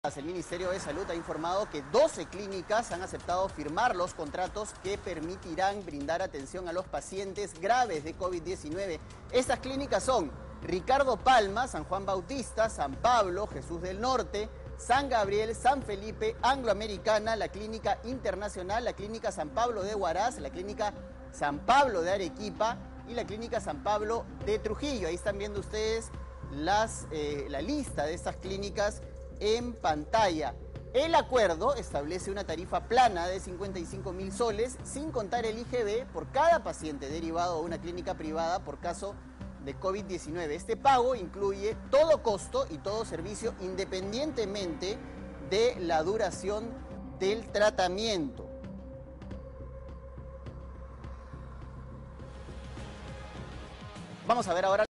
El Ministerio de Salud ha informado que 12 clínicas han aceptado firmar los contratos que permitirán brindar atención a los pacientes graves de COVID-19. Estas clínicas son Ricardo Palma, San Juan Bautista, San Pablo, Jesús del Norte, San Gabriel, San Felipe, Angloamericana, la Clínica Internacional, la Clínica San Pablo de Huaraz, la Clínica San Pablo de Arequipa y la Clínica San Pablo de Trujillo. Ahí están viendo ustedes la lista de estas clínicas en pantalla. El acuerdo establece una tarifa plana de 55.000 soles, sin contar el IGB, por cada paciente derivado a una clínica privada por caso de COVID-19. Este pago incluye todo costo y todo servicio independientemente de la duración del tratamiento. Vamos a ver ahora